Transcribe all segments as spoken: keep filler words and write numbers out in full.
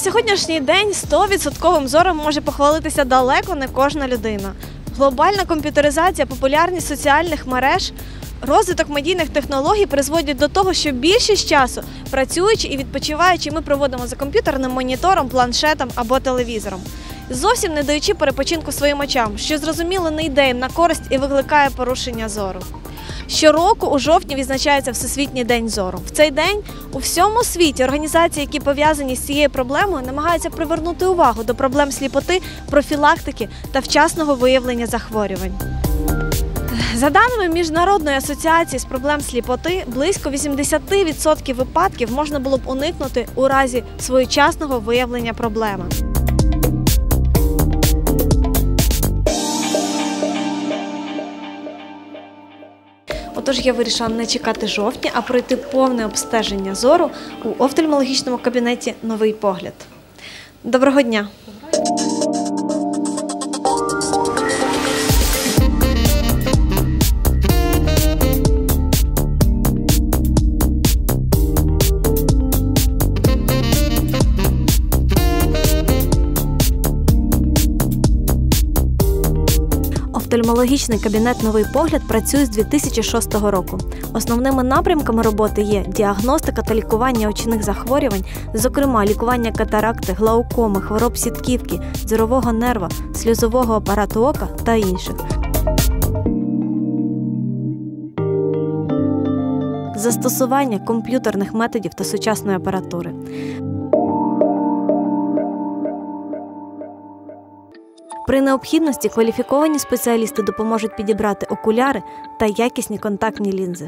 сьогоднішній день сто відсотків зором може похвалитися далеко не кожна людина. Глобальна комп'ютеризація, популярність соціальних мереж, розвиток медійних технологій призводять до того, що більшість часу, працюючи і відпочиваючи, ми проводимо за комп'ютерним монітором, планшетом або телевізором, зовсім не даючи перепочинку своїм очам, що зрозуміло не йде їм на користь і викликає порушення зору. Щороку у жовтні відзначається Всесвітній день зору. В цей день у всьому світі організації, які пов'язані з цією проблемою, намагаються привернути увагу до проблем сліпоти, профілактики та вчасного виявлення захворювань. За даними Міжнародної асоціації з проблем сліпоти, близько вісімдесят відсотків випадків можна було б уникнути у разі своєчасного виявлення проблеми. Отож, я вирішила не чекати жовтня, а пройти повне обстеження зору у офтальмологічному кабінеті «Новий погляд». Доброго дня! Офтальмологічний кабінет «Новий погляд» працює з дві тисячі шостого року. Основними напрямками роботи є діагностика та лікування очних захворювань, зокрема лікування катаракти, глаукоми, хвороб сітківки, зорового нерва, сльозового апарату ока та інших. Застосування комп'ютерних методів та сучасної апаратури. При необхідності кваліфіковані спеціалісти допоможуть підібрати окуляри та якісні контактні лінзи.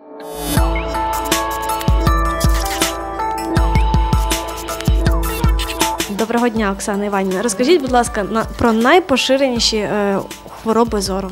Доброго дня, Оксана Іванівна. Розкажіть, будь ласка, про найпоширеніші е, хвороби зору.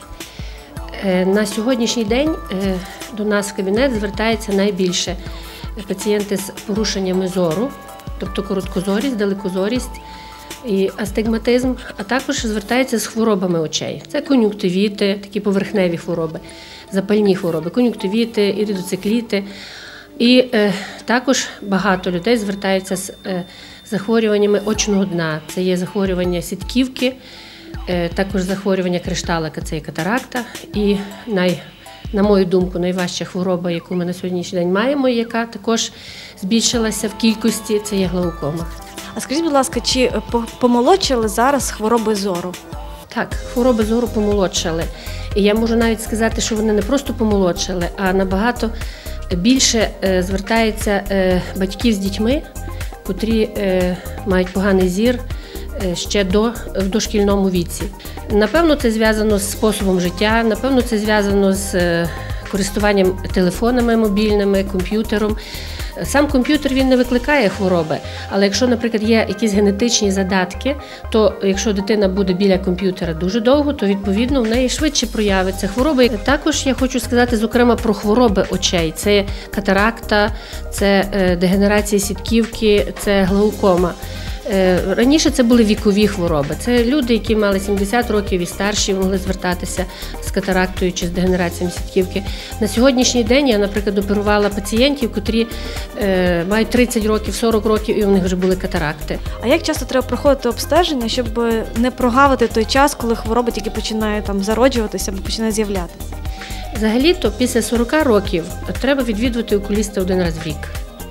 На сьогоднішній день до нас в кабінет звертається найбільше пацієнти з порушеннями зору, тобто короткозорість, далекозорість і астигматизм, а також звертаються з хворобами очей. Це кон'юнктивіти, такі поверхневі хвороби, запальні хвороби, кон'юнктивіти, іридоцикліти. І е, також багато людей звертаються з е, захворюваннями очного дна. Це є захворювання сітківки, е, також захворювання кришталика, це є катаракта. І, най, на мою думку, найважча хвороба, яку ми на сьогоднішній день маємо, яка також збільшилася в кількості, це є глаукома. А скажіть, будь ласка, чи помолодшали зараз хвороби зору? Так, хвороби зору помолодшали. І я можу навіть сказати, що вони не просто помолодшали, а набагато більше звертаються батьків з дітьми, котрі мають поганий зір ще до, в дошкільному віці. Напевно, це зв'язано з способом життя, напевно, це зв'язано з користуванням телефонами мобільними, комп'ютером. Сам комп'ютер він не викликає хвороби, але якщо, наприклад, є якісь генетичні задатки, то якщо дитина буде біля комп'ютера дуже довго, то відповідно в неї швидше проявиться хвороби. Також я хочу сказати, зокрема, про хвороби очей. Це катаракта, це дегенерація сітківки, це глаукома. Раніше це були вікові хвороби. Це люди, які мали сімдесят років і старші, могли звертатися з катарактою чи з дегенерацією сітківки. На сьогоднішній день я, наприклад, оперувала пацієнтів, котрі е, мають тридцять років, сорок років, і у них вже були катаракти. А як часто треба проходити обстеження, щоб не прогавити той час, коли хвороба тільки починає там зароджуватися або починає з'являтися? Взагалі-то після сорока років треба відвідувати окуліста один раз в рік.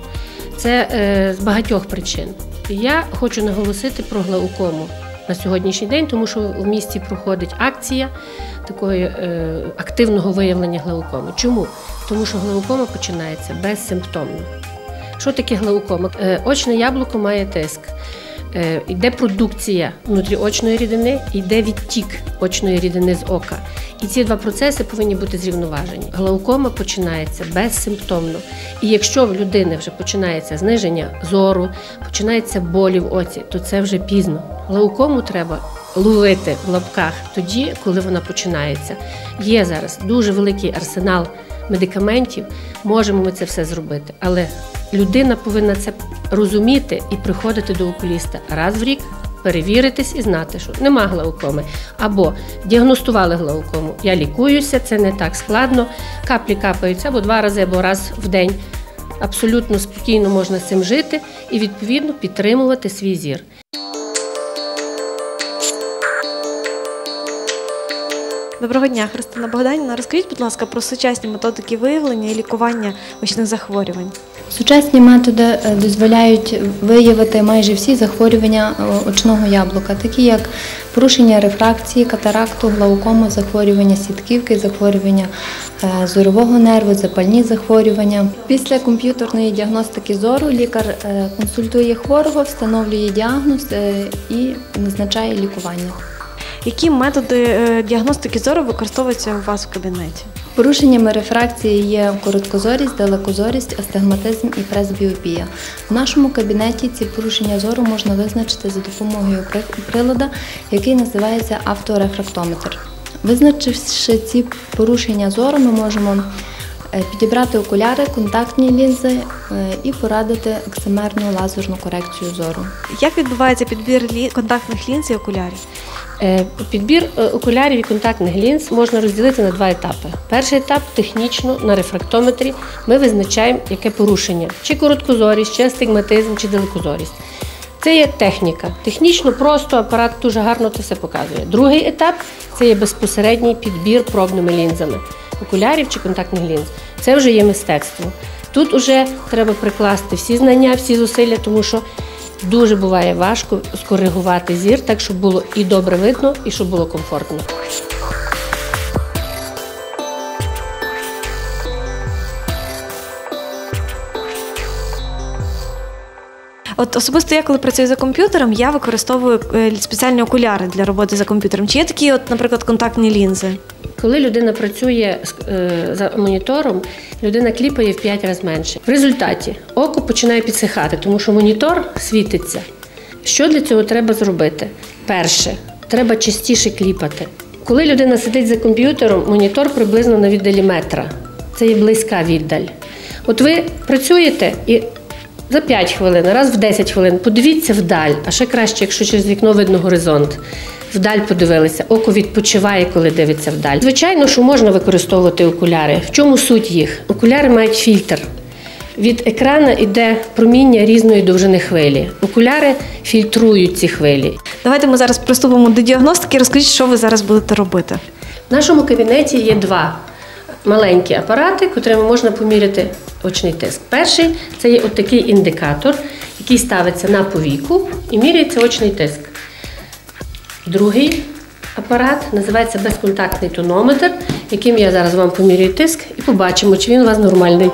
Це е, з багатьох причин. Я хочу наголосити про глаукому на сьогоднішній день, тому що в місті проходить акція такого е, активного виявлення глаукоми. Чому? Тому що глаукома починається безсимптомно. Що таке глаукома? Е, очне яблуко має тиск. Е, йде продукція внутріочної рідини, йде відтік очної рідини з ока. І ці два процеси повинні бути зрівноважені. Глаукома починається безсимптомно. І якщо в людини вже починається зниження зору, починається болі в оці, то це вже пізно. Глаукому треба ловити в лапках тоді, коли вона починається. Є зараз дуже великий арсенал медикаментів, можемо ми це все зробити. Але людина повинна це розуміти і приходити до окуліста раз в рік, перевіритись і знати, що нема глаукоми. Або діагностували глаукому, я лікуюся, це не так складно, каплі капаються або два рази, або раз в день. абсолютно спокійно можна з цим жити і, відповідно, підтримувати свій зір. Доброго дня, Христина Богданівна. Розкажіть, будь ласка, про сучасні методики виявлення і лікування очних захворювань. Сучасні методи дозволяють виявити майже всі захворювання очного яблука, такі як порушення рефракції, катаракту, глаукому, захворювання сітківки, захворювання зорового нерву, запальні захворювання. Після комп'ютерної діагностики зору лікар консультує хворого, встановлює діагноз і назначає лікування. Які методи діагностики зору використовуються у вас в кабінеті? Порушеннями рефракції є короткозорість, далекозорість, астигматизм і пресбіопія. В нашому кабінеті ці порушення зору можна визначити за допомогою прилада, який називається авторефрактометр. Визначивши ці порушення зору, ми можемо підібрати окуляри, контактні лінзи і порадити екземерну лазерну корекцію зору. Як відбувається підбір контактних лінз і окулярів? Підбір окулярів і контактних лінз можна розділити на два етапи. Перший етап – технічно, на рефрактометрі ми визначаємо, яке порушення. Чи короткозорість, чи астигматизм, чи далекозорість. Це є техніка. Технічно просто, апарат дуже гарно це все показує. Другий етап – це є безпосередній підбір пробними лінзами. Окулярів чи контактних лінз. Це вже є мистецтво. Тут вже треба прикласти всі знання, всі зусилля, тому що дуже буває важко скоригувати зір так, щоб було і добре видно, і щоб було комфортно. От особисто я, коли працюю за комп'ютером, я використовую спеціальні окуляри для роботи за комп'ютером. Чи є такі, от, наприклад, контактні лінзи? Коли людина працює за монітором, людина кліпає в п'ять разів менше. В результаті око починає підсихати, тому що монітор світиться. Що для цього треба зробити? Перше, треба частіше кліпати. Коли людина сидить за комп'ютером, монітор приблизно на віддалі метра. Це є близька віддаль. От ви працюєте і за п'ять хвилин, раз в десять хвилин подивіться вдаль, а ще краще, якщо через вікно видно горизонт. Вдаль подивилися, око відпочиває, коли дивиться вдаль. Звичайно, що можна використовувати окуляри. В чому суть їх? Окуляри мають фільтр. Від екрана йде проміння різної довжини хвилі. Окуляри фільтрують ці хвилі. Давайте ми зараз приступимо до діагностики. Розкажіть, що ви зараз будете робити. В нашому кабінеті є два маленькі апарати, котрими можна поміряти очний тиск. Перший – це є отакий індикатор, який ставиться на повіку і міряється очний тиск. Другий апарат називається безконтактний тонометр, яким я зараз вам помірюю тиск і побачимо, чи він у вас нормальний.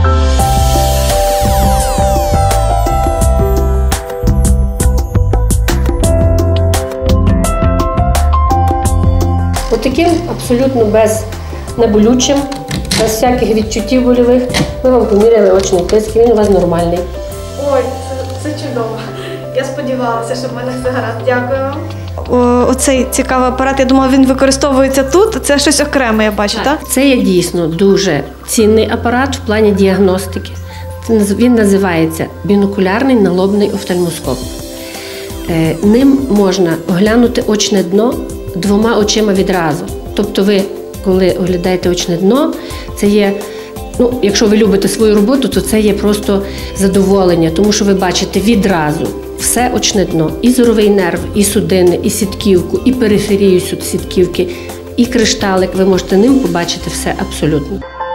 Отаким абсолютно без неболючим, без всяких відчуттів больових, ми вам поміряли очний тиск, і він у вас нормальний. Ой, це, це чудово. Я сподівалася, що в мене все гаразд. Дякую вам. О, оцей цікавий апарат, я думала, він використовується тут. Це щось окреме, я бачу, так? так? Це є дійсно дуже цінний апарат в плані діагностики. Він називається бінокулярний налобний офтальмоскоп. Ним можна оглянути очне дно двома очима відразу. Тобто ви, коли оглядаєте очне дно, це є, ну, якщо ви любите свою роботу, то це є просто задоволення, тому що ви бачите відразу все очне дно. І зоровий нерв, і судини, і сітківку, і периферію сітківки, і кришталик. Ви можете ним побачити все абсолютно.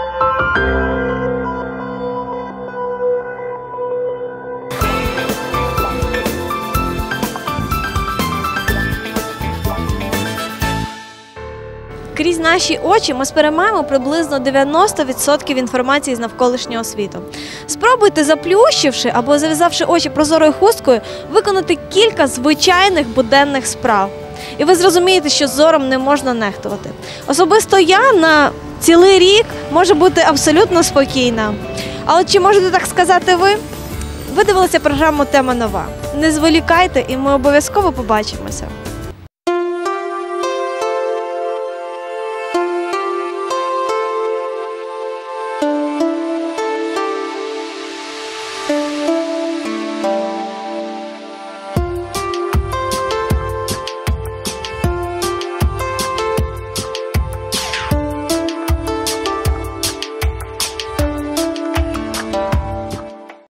Крізь наші очі ми сприймаємо приблизно дев'яносто відсотків інформації з навколишнього світу. Спробуйте, заплющивши або зав'язавши очі прозорою хусткою, виконати кілька звичайних буденних справ. І ви зрозумієте, що зором не можна нехтувати. Особисто я на цілий рік можу бути абсолютно спокійна. А от чи можете так сказати ви? Ви дивилися програму «Тема нова». Не зволікайте, і ми обов'язково побачимося.